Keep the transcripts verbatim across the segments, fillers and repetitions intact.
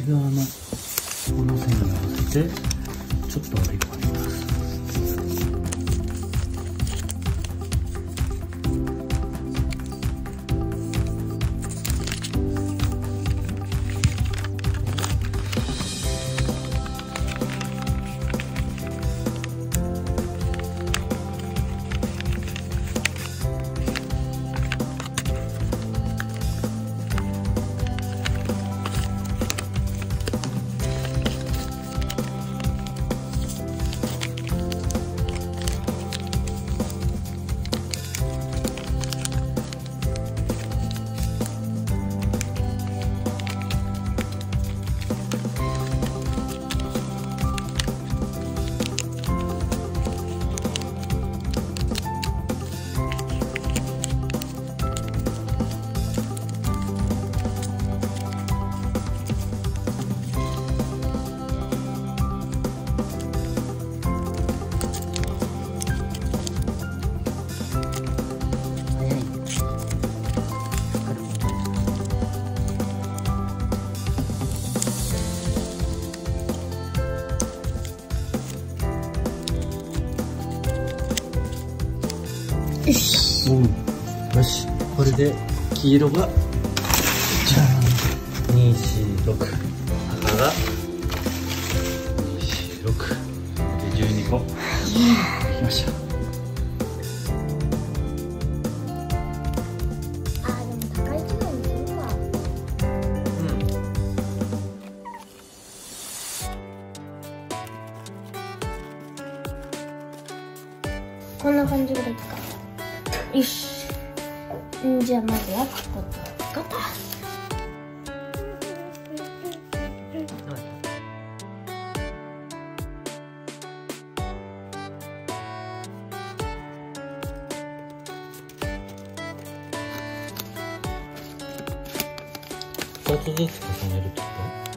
側のこの線に合わせてちょっと折り込みます。 よし、 うん、よし、これで黄色がじゃんにしろく、赤がにしろくでじゅうにこできました。 あーでも高い違いにするわ。うん、こんな感じぐらいか。よし。んじゃあまずはこことここ。 ふたつずつ重ねるってこと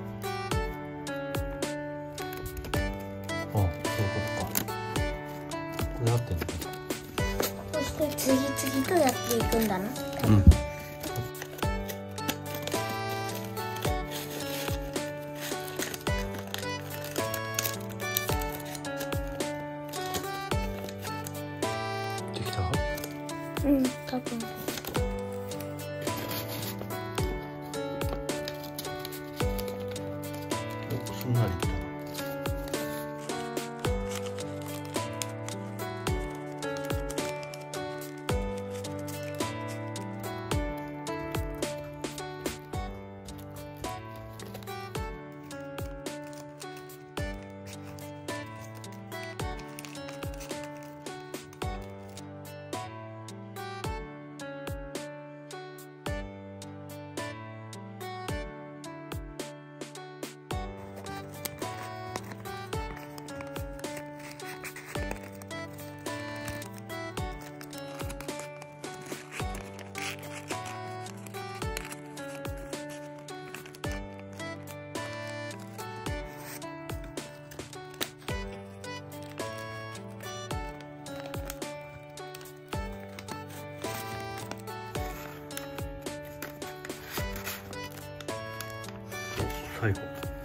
？あ、そういうことか。これ合ってんのかな？ そして次々とやっていくんだな。 うん。できた？ うん、多分。 お、すんなりいった。最後。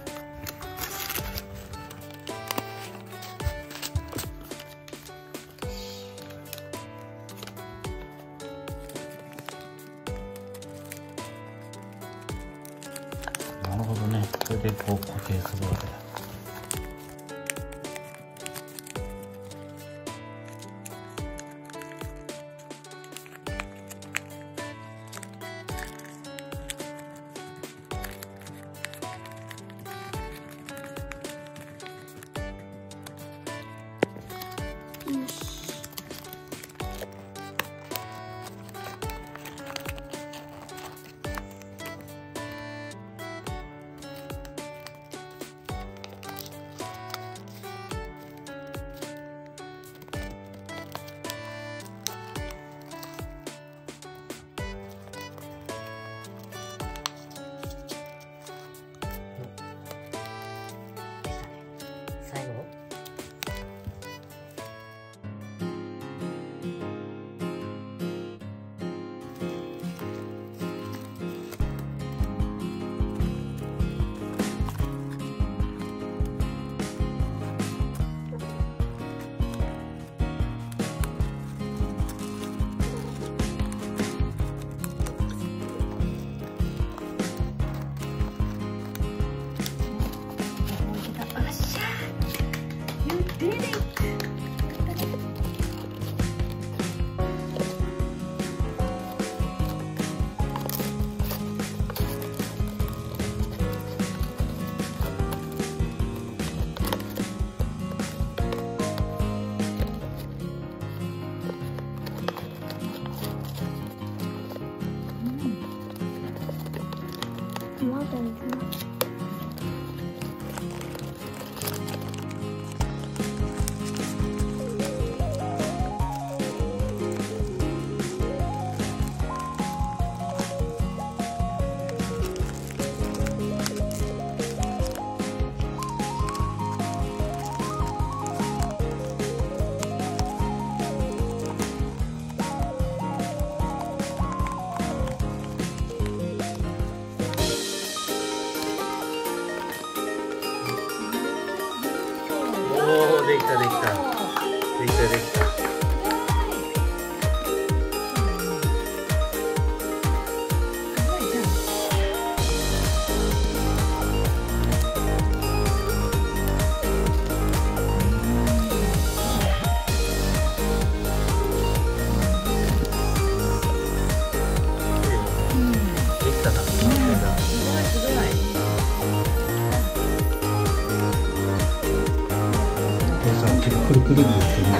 なるほどね。これでこう固定するわけだ。 最後できたできたできたできた。できたな。すごいすごい。 くるくるですね。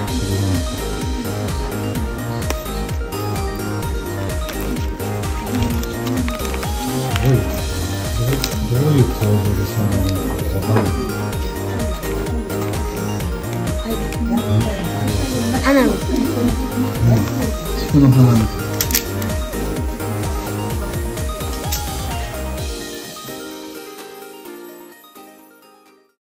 すごい。どういう構造でそんなにわかんない。 花の。 菊の花みたい。